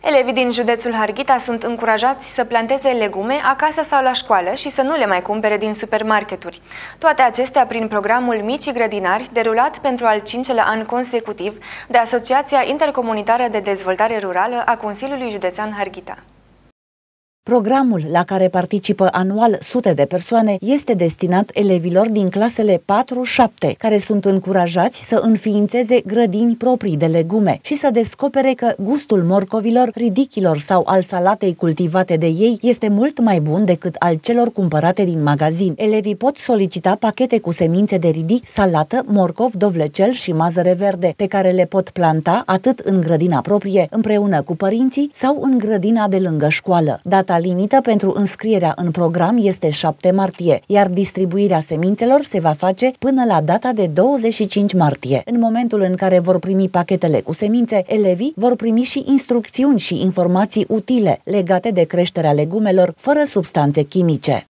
Elevii din județul Harghita sunt încurajați să planteze legume acasă sau la școală și să nu le mai cumpere din supermarketuri. Toate acestea prin programul Micii Grădinari, derulat pentru al 5-lea an consecutiv de Asociația Intercomunitară de Dezvoltare Rurală a Consiliului Județean Harghita. Programul, la care participă anual sute de persoane, este destinat elevilor din clasele 4-7, care sunt încurajați să înființeze grădini proprii de legume și să descopere că gustul morcovilor, ridichilor sau al salatei cultivate de ei este mult mai bun decât al celor cumpărate din magazin. Elevii pot solicita pachete cu semințe de ridic, salată, morcov, dovlecel și mazăre verde, pe care le pot planta atât în grădina proprie, împreună cu părinții, sau în grădina de lângă școală. Data limită pentru înscrierea în program este 7 martie, iar distribuirea semințelor se va face până la data de 25 martie. În momentul în care vor primi pachetele cu semințe, elevii vor primi și instrucțiuni și informații utile legate de creșterea legumelor fără substanțe chimice.